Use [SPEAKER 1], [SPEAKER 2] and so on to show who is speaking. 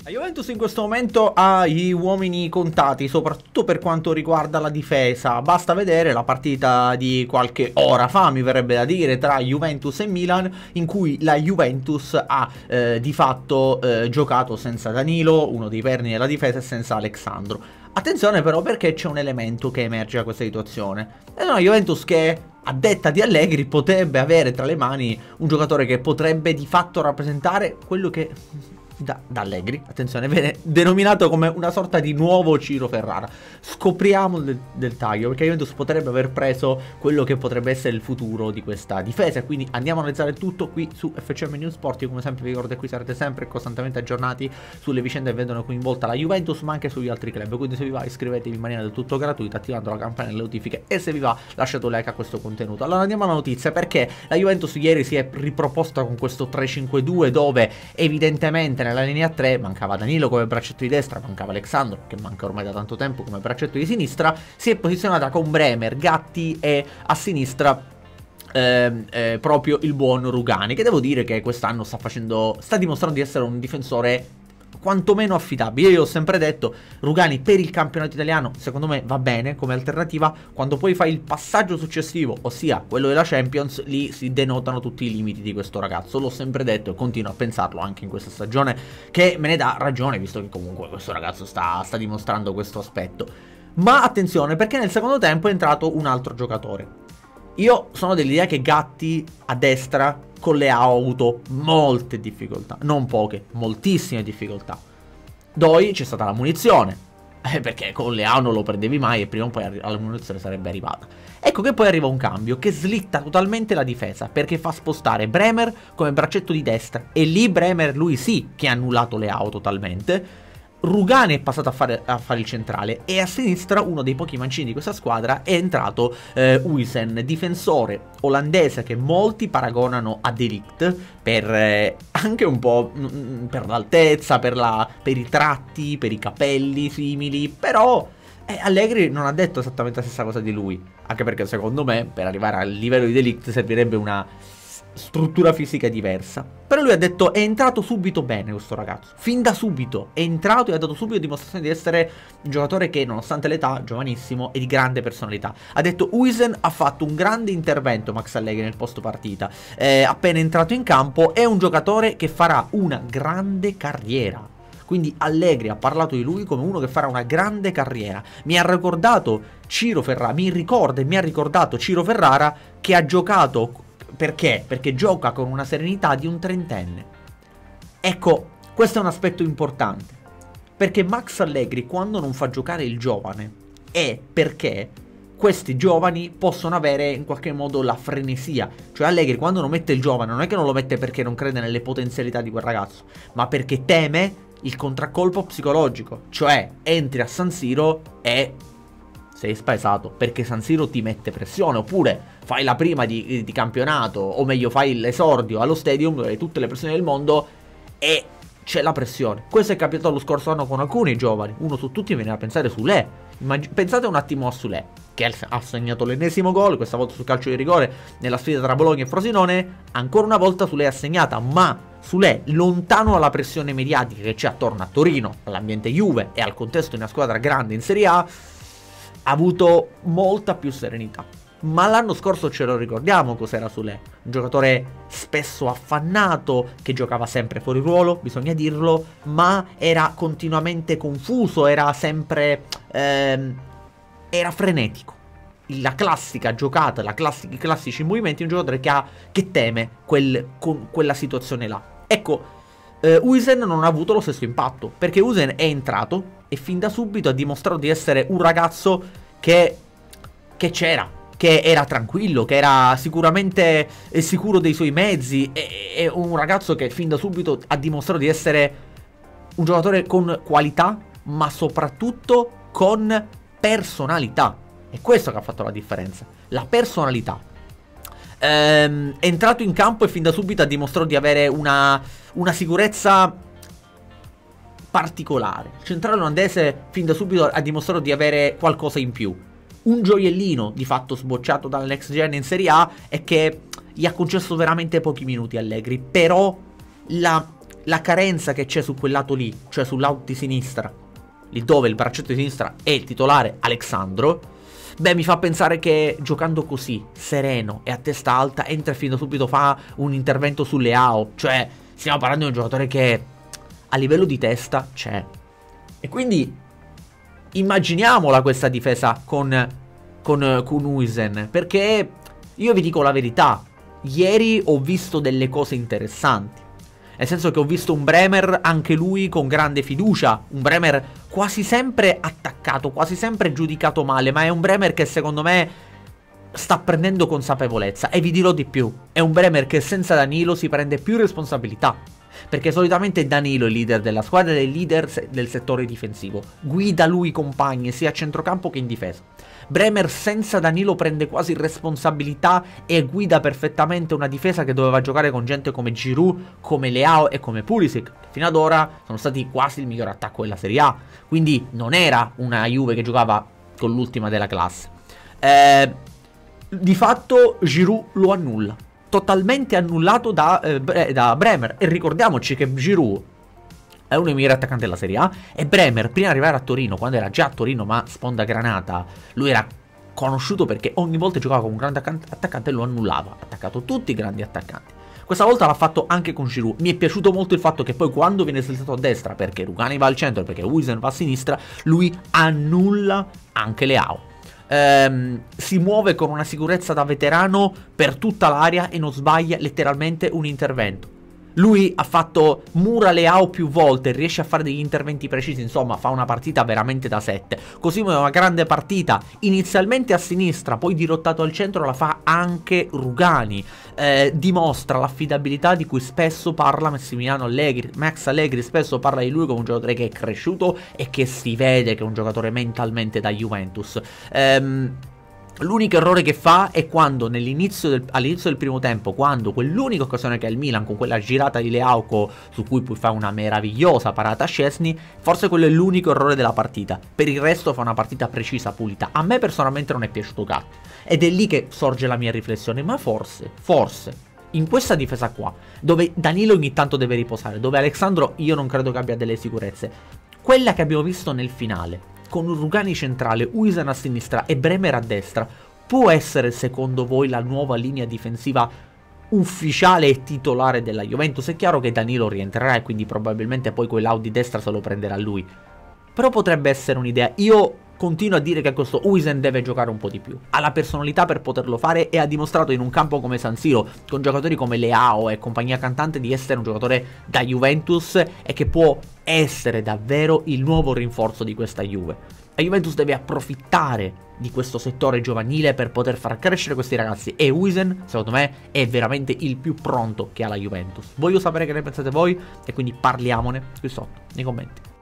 [SPEAKER 1] La Juventus in questo momento ha gli uomini contati, soprattutto per quanto riguarda la difesa. Basta vedere la partita di qualche ora fa, mi verrebbe da dire, tra Juventus e Milan, in cui la Juventus ha di fatto giocato senza Danilo, uno dei perni della difesa, e senza Alexandro. Attenzione però, perché c'è un elemento che emerge da questa situazione. È una Juventus che, a detta di Allegri, potrebbe avere tra le mani un giocatore che potrebbe di fatto rappresentare quello che da Allegri, attenzione, viene denominato come una sorta di nuovo Ciro Ferrara. Scopriamo del taglio, perché Juventus potrebbe aver preso quello che potrebbe essere il futuro di questa difesa. Quindi andiamo a analizzare tutto qui su FCM News Sport. Io come sempre vi ricordo che qui sarete sempre costantemente aggiornati sulle vicende che vedono coinvolta la Juventus, ma anche sugli altri club. Quindi se vi va, iscrivetevi in maniera del tutto gratuita attivando la campanella delle notifiche, e se vi va lasciate un like a questo contenuto. Allora andiamo alla notizia, perché la Juventus ieri si è riproposta con questo 3-5-2, dove evidentemente nella linea 3 mancava Danilo come braccetto di destra, mancava Alexandro, che manca ormai da tanto tempo, come braccetto di sinistra. Si è posizionata con Bremer, Gatti e a sinistra proprio il buon Rugani, che devo dire che quest'anno sta dimostrando di essere un difensore quantomeno affidabile. Io ho sempre detto, Rugani per il campionato italiano secondo me va bene come alternativa. Quando poi fai il passaggio successivo, ossia quello della Champions, lì si denotano tutti i limiti di questo ragazzo. L'ho sempre detto e continuo a pensarlo anche in questa stagione, che me ne dà ragione, visto che comunque questo ragazzo sta dimostrando questo aspetto. Ma attenzione, perché nel secondo tempo è entrato un altro giocatore. Io sono dell'idea che Gatti a destra con Leao ha avuto molte difficoltà, non poche, moltissime difficoltà. Doi c'è stata la munizione, perché con Leao non lo prendevi mai e prima o poi la munizione sarebbe arrivata. Ecco che poi arriva un cambio che slitta totalmente la difesa, perché fa spostare Bremer come braccetto di destra, e lì Bremer, lui sì che ha annullato Leao totalmente. Rugani è passato a fare il centrale, e a sinistra, uno dei pochi mancini di questa squadra, è entrato Huijsen, difensore olandese che molti paragonano a De Ligt per anche un po' per l'altezza, per i tratti, per i capelli simili. Però Allegri non ha detto esattamente la stessa cosa di lui, anche perché secondo me per arrivare al livello di De Ligt servirebbe una struttura fisica diversa. Però lui ha detto, è entrato subito bene questo ragazzo, fin da subito è entrato e ha dato subito dimostrazione di essere un giocatore che, nonostante l'età, giovanissimo e di grande personalità. Ha detto, Huijsen ha fatto un grande intervento, Max Allegri, nel post partita, appena entrato in campo. È un giocatore che farà una grande carriera. Quindi Allegri ha parlato di lui come uno che farà una grande carriera. Mi ha ricordato Ciro Ferrara, mi ha ricordato Ciro Ferrara, che ha giocato. Perché? Perché gioca con una serenità di un trentenne. Ecco, questo è un aspetto importante, perché Max Allegri, quando non fa giocare il giovane, è perché questi giovani possono avere in qualche modo la frenesia. Cioè Allegri, quando non mette il giovane, non è che non lo mette perché non crede nelle potenzialità di quel ragazzo, ma perché teme il contraccolpo psicologico. Cioè entri a San Siro e sei spaesato, perché San Siro ti mette pressione. Oppure fai la prima di campionato, o meglio fai l'esordio allo Stadium, dove hai tutte le pressioni del mondo e c'è la pressione. Questo è capitato lo scorso anno con alcuni giovani. Uno su tutti mi viene a pensare Soulé. Pensate un attimo a Soulé, che ha segnato l'ennesimo gol, questa volta sul calcio di rigore, nella sfida tra Bologna e Frosinone. Ancora una volta Soulé ha segnato, ma Soulé, lontano dalla pressione mediatica che c'è attorno a Torino, all'ambiente Juve e al contesto di una squadra grande in Serie A, ha avuto molta più serenità. Ma l'anno scorso ce lo ricordiamo cos'era Soulé. Un giocatore spesso affannato, che giocava sempre fuori ruolo, bisogna dirlo, ma era continuamente confuso, era sempre era frenetico. La classica giocata, i classici movimenti, un giocatore che teme quella situazione là. Ecco, Huijsen non ha avuto lo stesso impatto, perché Huijsen è entrato e fin da subito ha dimostrato di essere un ragazzo che era tranquillo, che era sicuramente sicuro dei suoi mezzi. È un ragazzo che fin da subito ha dimostrato di essere un giocatore con qualità, ma soprattutto con personalità. È questo che ha fatto la differenza, la personalità. È entrato in campo e fin da subito ha dimostrato di avere una sicurezza particolare. Il centrale olandese fin da subito ha dimostrato di avere qualcosa in più. Un gioiellino di fatto sbocciato dall'ex gen in Serie A è che gli ha concesso veramente pochi minuti Allegri, però la carenza che c'è su quel lato lì, cioè sul lato di sinistra, lì dove il braccetto di sinistra è il titolare Alexandro, beh, mi fa pensare che giocando così, sereno e a testa alta, entra fin da subito, fa un intervento su Leao. Cioè, stiamo parlando di un giocatore che a livello di testa c'è. E quindi immaginiamola questa difesa con Huijsen, perché io vi dico la verità, ieri ho visto delle cose interessanti. Nel senso che ho visto un Bremer, anche lui con grande fiducia, un Bremer quasi sempre attaccato, quasi sempre giudicato male, ma è un Bremer che secondo me sta prendendo consapevolezza. E vi dirò di più, è un Bremer che senza Danilo si prende più responsabilità, perché solitamente Danilo è il leader della squadra ed è il leader del settore difensivo, guida lui i compagni sia a centrocampo che in difesa. Bremer senza Danilo prende quasi responsabilità e guida perfettamente una difesa che doveva giocare con gente come Giroud, come Leao e come Pulisic, che fino ad ora sono stati quasi il miglior attacco della Serie A. Quindi non era una Juve che giocava con l'ultima della classe. Di fatto Giroud lo annulla, totalmente annullato da Bremer. E ricordiamoci che Giroud è uno dei migliori attaccanti della Serie A, e Bremer, prima di arrivare a Torino, quando era già a Torino ma sponda granata, lui era conosciuto perché ogni volta giocava con un grande attaccante e lo annullava. Ha attaccato tutti i grandi attaccanti. Questa volta l'ha fatto anche con Giroud. Mi è piaciuto molto il fatto che poi quando viene saltato a destra, perché Rugani va al centro e perché Huijsen va a sinistra, lui annulla anche Leao. Si muove con una sicurezza da veterano per tutta l'area e non sbaglia letteralmente un intervento. Lui ha fatto mura Leao più volte, riesce a fare degli interventi precisi, insomma fa una partita veramente da 7. Così come una grande partita inizialmente a sinistra, poi dirottato al centro, la fa anche Rugani. Dimostra l'affidabilità di cui spesso parla Massimiliano Allegri. Max Allegri spesso parla di lui come un giocatore che è cresciuto e che si vede che è un giocatore mentalmente da Juventus. L'unico errore che fa è quando all'inizio del primo tempo, quando quell'unica occasione che ha il Milan con quella girata di Leao su cui poi fa una meravigliosa parata a Szczesny, forse quello è l'unico errore della partita. Per il resto fa una partita precisa, pulita. A me personalmente non è piaciuto Gatti ed è lì che sorge la mia riflessione, ma forse in questa difesa qua, dove Danilo ogni tanto deve riposare, dove Alexandro io non credo che abbia delle sicurezze, quella che abbiamo visto nel finale con Rugani centrale, Huijsen a sinistra e Bremer a destra, può essere secondo voi la nuova linea difensiva ufficiale e titolare della Juventus? È chiaro che Danilo rientrerà e quindi probabilmente poi quell'out di destra se lo prenderà lui, però potrebbe essere un'idea. Io continuo a dire che questo Huijsen deve giocare un po' di più, ha la personalità per poterlo fare e ha dimostrato in un campo come San Siro, con giocatori come Leao e compagnia cantante, di essere un giocatore da Juventus e che può essere davvero il nuovo rinforzo di questa Juve. La Juventus deve approfittare di questo settore giovanile per poter far crescere questi ragazzi, e Huijsen secondo me è veramente il più pronto che ha la Juventus. Voglio sapere che ne pensate voi e quindi parliamone qui sotto nei commenti.